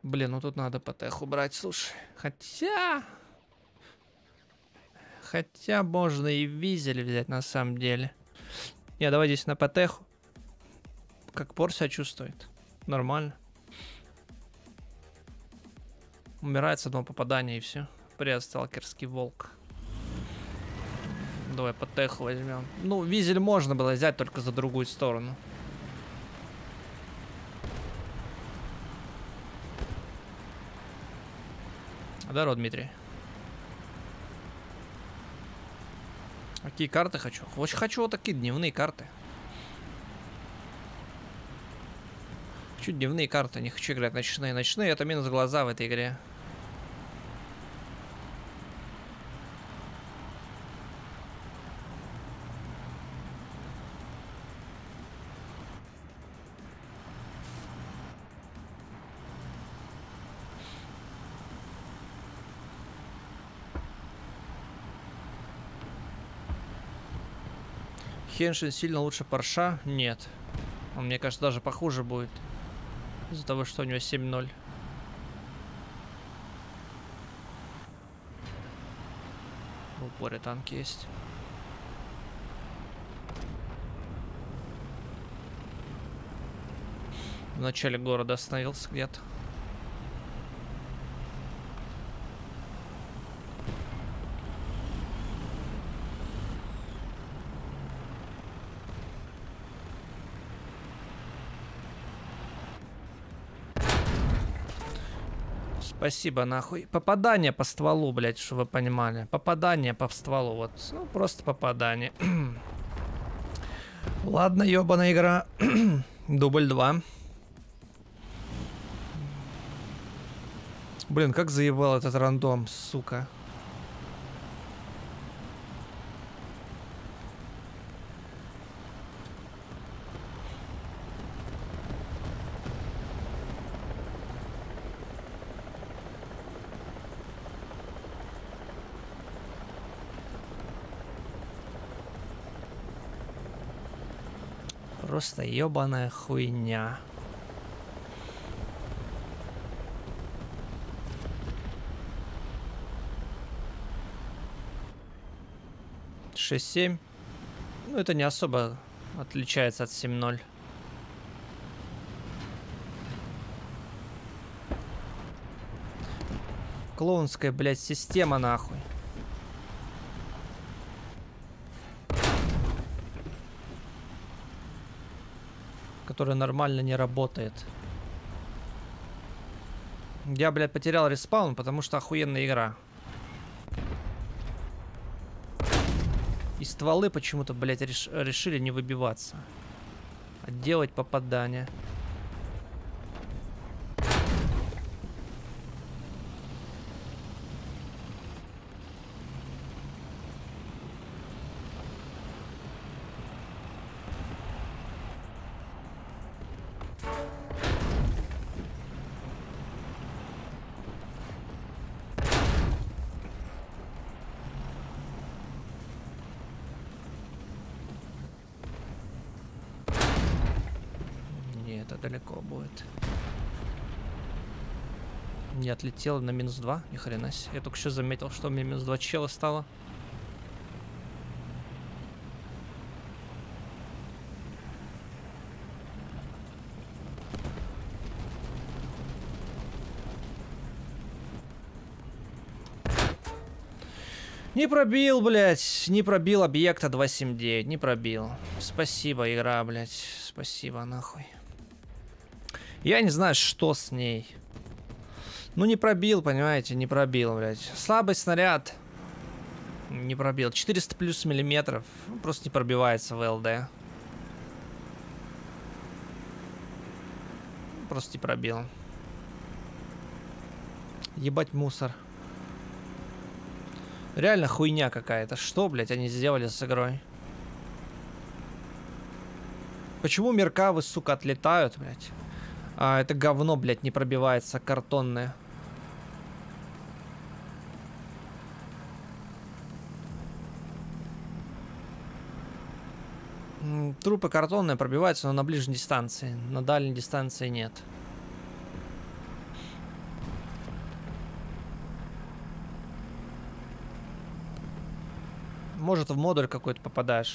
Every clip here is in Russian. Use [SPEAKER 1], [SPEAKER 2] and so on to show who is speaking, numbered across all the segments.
[SPEAKER 1] Блин, ну тут надо ПТХ брать, слушай. Хотя можно и визель взять на самом деле. Не, давай здесь на ПТХ. Как пор себя чувствует. Нормально. Умирает с одного попадания и все. Привет, сталкерский волк. Давай ПТХ возьмем. Ну, визель можно было взять, только за другую сторону. Здорово, Дмитрий. Какие карты хочу? Очень хочу вот такие дневные карты. Хочу дневные карты, не хочу играть ночные. Ночные — это минус глаза в этой игре. Хеншин сильно лучше Порша? Нет. Он, мне кажется, даже похуже будет. Из-за того, что у него 7-0. В упоре танк есть. В начале города остановился где-то. Спасибо, нахуй. Попадание по стволу, блядь, чтобы вы понимали. Попадание по стволу, вот. Ну, просто попадание. Ладно, ёбаная игра. Дубль 2. Блин, как заебал этот рандом, сука. Просто ёбаная хуйня. Шесть 7. Ну, это не особо отличается от 7-0. Клоунская, блядь, система, нахуй. Которая нормально не работает. Я, блядь, потерял респаун, потому что охуенная игра. И стволы почему-то, блядь, решили не выбиваться. А делать попадания. Далеко будет. Не отлетело на минус 2. Ни хрена себе. Я только что заметил, что у меня минус 2 чела стало. Не пробил, блядь. Не пробил объекта 279. Не пробил. Спасибо, игра, блядь. Спасибо, нахуй. Я не знаю, что с ней. Ну, не пробил, понимаете, не пробил, блядь. Слабый снаряд. Не пробил. 400 плюс миллиметров. Просто не пробивается в ЛД. Просто не пробил. Ебать мусор. Реально хуйня какая-то. Что, блядь, они сделали с игрой? Почему меркавы, сука, отлетают, блядь? А, это говно, блядь, не пробивается, картонное. Трупы картонные пробиваются, но на ближней дистанции. На дальней дистанции нет. Может, в модуль какой-то попадаешь.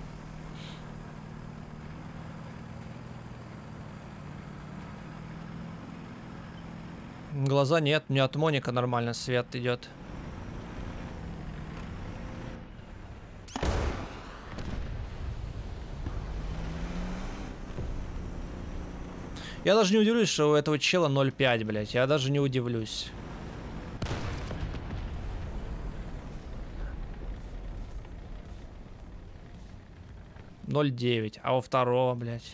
[SPEAKER 1] Глаза нет, у меня от моника нормально свет идет. Я даже не удивлюсь, что у этого чела 0.5, блядь. Я даже не удивлюсь. — 0.9, а у второго, блядь,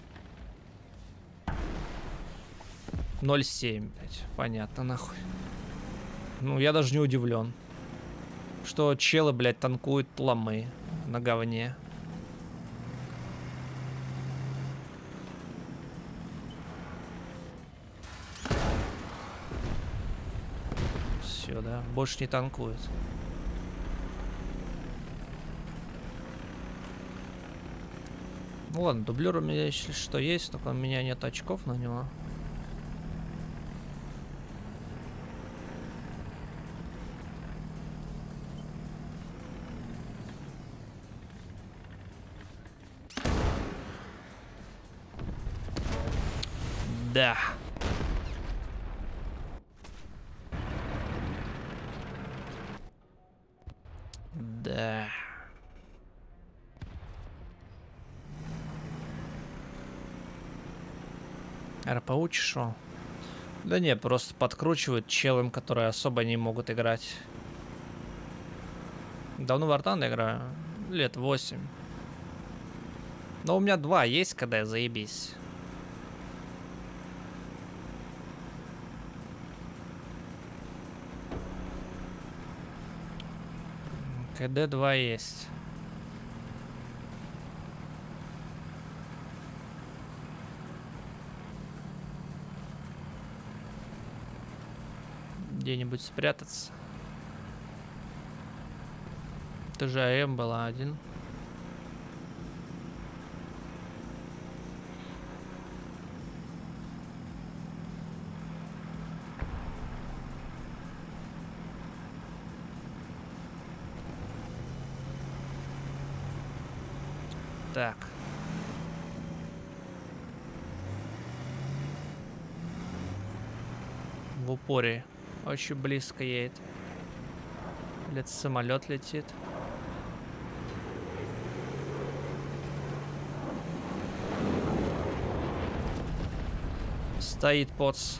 [SPEAKER 1] 0.7, блядь. Понятно, нахуй. Ну, я даже не удивлен, что челы, блядь, танкуют ламы на говне. Все, да, больше не танкует. Ну ладно, дублер у меня если что есть, только у меня нет очков на него. Да. Да. РПУ чешу? Да не, просто подкручивают челым, которые особо не могут играть. Давно в Артан играю. Лет 8. Но у меня 2 есть, когда я заебись. КД 2 есть. Где-нибудь спрятаться. Это же АМ была 1. Так. В упоре. Очень близко едет. Или самолет летит. Стоит поц.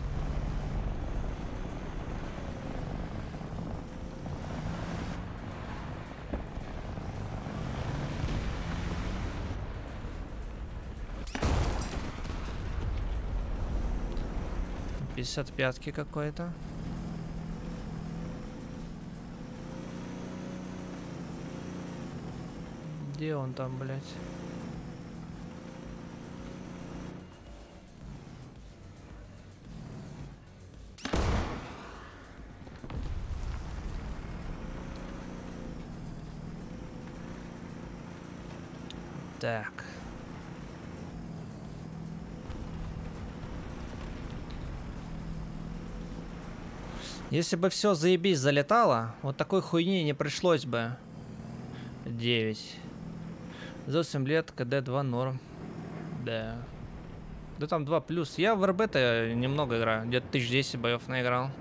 [SPEAKER 1] Пятки какой-то. Где он там, блядь? Так. Если бы все заебись залетало, вот такой хуйни не пришлось бы. 9. За 8 лет КД 2 норм. Да. Да там 2 плюс. Я в РБ-то немного играю. Где-то 1010 боев наиграл.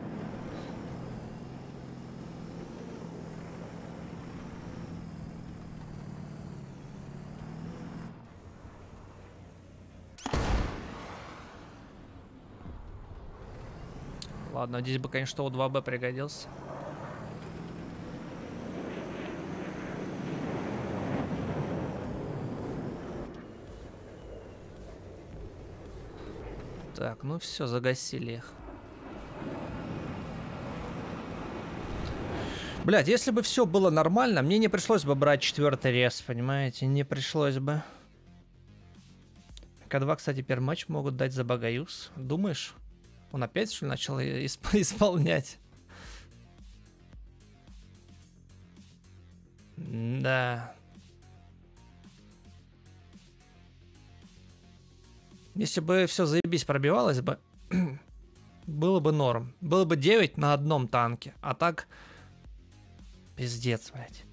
[SPEAKER 1] Ладно, здесь бы, конечно, У2Б пригодился. Так, ну все, загасили их. Блядь, если бы все было нормально, мне не пришлось бы брать 4-й рез, понимаете? Не пришлось бы. К2, кстати, первый матч могут дать за Багаюз. Думаешь? Он опять, что ли, начал исполнять? Да. Если бы все заебись пробивалось бы, было бы норм. Было бы 9 на одном танке. А так, пиздец, блядь.